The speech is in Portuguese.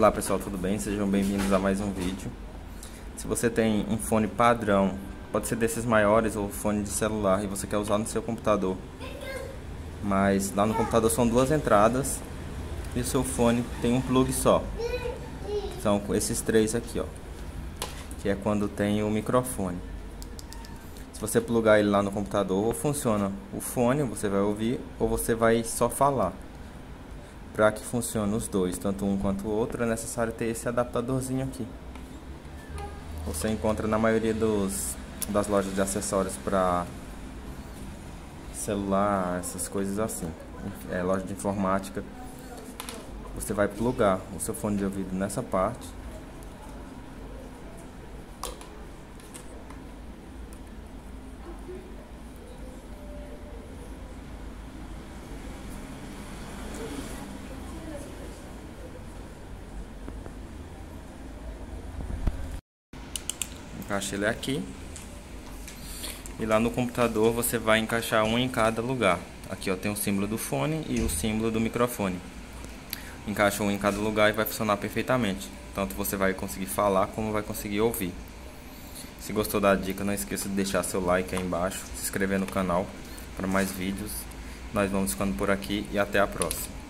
Olá pessoal, tudo bem? Sejam bem-vindos a mais um vídeo. Se você tem um fone padrão, pode ser desses maiores ou fone de celular, e você quer usar no seu computador, mas lá no computador são duas entradas e o seu fone tem um plug só. São esses três aqui, ó, que é quando tem o microfone. Se você plugar ele lá no computador, ou funciona o fone, você vai ouvir, ou você vai só falar. Para que funcione os dois, tanto um quanto o outro, é necessário ter esse adaptadorzinho aqui. Você encontra na maioria das lojas de acessórios para celular, essas coisas assim. Loja de informática. Você vai plugar o seu fone de ouvido nessa parte. Encaixa ele aqui. E lá no computador você vai encaixar um em cada lugar. Aqui ó, tem o símbolo do fone e o símbolo do microfone. Encaixa um em cada lugar e vai funcionar perfeitamente. Tanto você vai conseguir falar como vai conseguir ouvir. Se gostou da dica, não esqueça de deixar seu like aí embaixo, se inscrever no canal para mais vídeos. Nós vamos ficando por aqui e até a próxima.